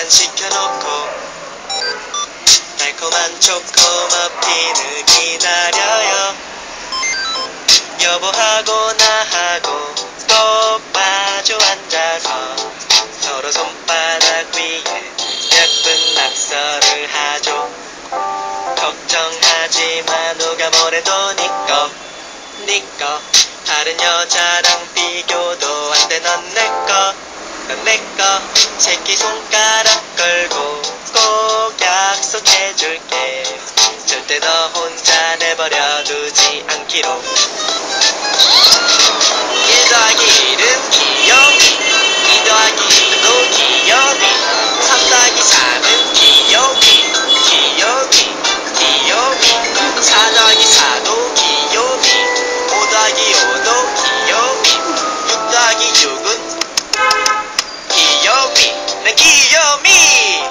잔 시켜놓고 달콤한 초코머핀을 기다려요. 여보하고 나하고 꼭 마주 앉아서 서로 손바닥 위에 예쁜 낙서를 하죠. 걱정하지마, 누가 뭐래도 니꺼 다른 여자랑 비교도 안 돼. 넌 내꺼 넌 내꺼 새끼손가락 걸고 꼭 약속해줄게. 절대 너 혼자 내버려 두지 않기로. 1 더하기 1은 귀요미, 2 더하기 2도 귀요미, 3 더하기 3은 귀요미, 4 더하기 4도 귀요미, 5 더하기 5도 귀요미, 6 더하기 6은 귀요미. 난 귀요미.